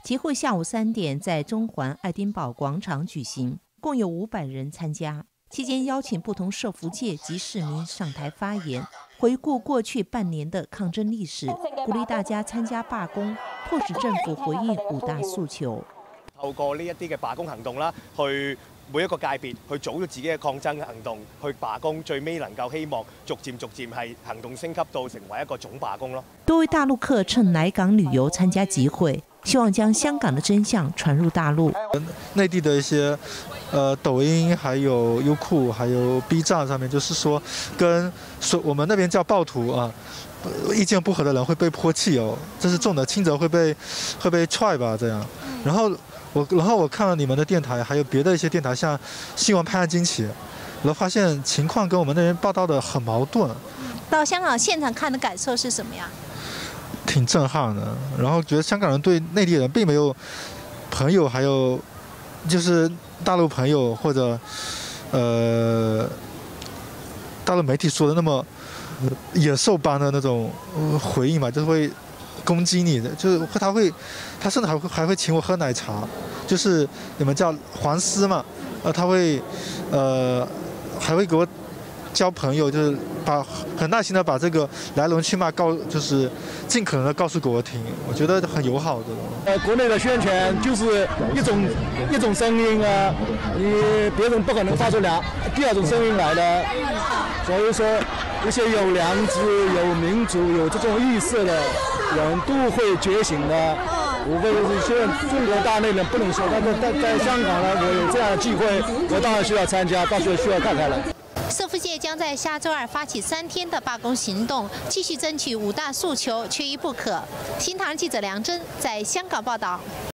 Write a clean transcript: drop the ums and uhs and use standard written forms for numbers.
集会下午3点在中环爱丁堡广场举行，共有500人参加。期间邀请不同社福界及市民上台发言，回顾过去半年的抗争历史，鼓勵大家參加罷工，迫使政府回應5大訴求。 透過呢一啲嘅罷工行動啦，去每一個界別去組咗自己嘅抗爭行動，去罷工，最尾能夠希望逐漸係行動升級到成為一個總罷工咯。 多位大陸客趁來港旅遊參加集會，希望將香港的真相傳入大陸。 內地的一些抖音、還有優酷、還有 B 站上面，就是說跟我們那邊叫暴徒啊，意見不合的人會被潑汽油，這是重的，輕則會被踹吧這樣。然後我看了你們的電台，還有別的一些電台，像新聞拍案驚奇，然後發現情況跟我們那邊報道的很矛盾。 到香港現場看的感受是什麼樣？ 挺震撼的，然後覺得香港人對內地人並沒有朋友，還有就是大陸朋友或者大陸媒體說的那麼野獸般的那種回應嘛，就是會攻擊你的，就是他甚至還會請我喝奶茶，就是你們叫黃絲嘛，他會還會給我交朋友，就是很耐心的把這個來龍去脈就是盡可能的告訴給我聽，我覺得很友好的。 國內的宣傳就是一種聲音啊，你別人不可能發出第二種聲音來的，所以說一些有良知、有民主、有這種意識的人都會覺醒的。無非就是現在中國大內人不能說，但是在香港呢，我有這樣的機會，我當然需要參加，到時候需要看看了。 社福界將在下週2發起3天的罷工行動，繼續爭取5大訴求，缺一不可。新唐人記者梁真在香港報道。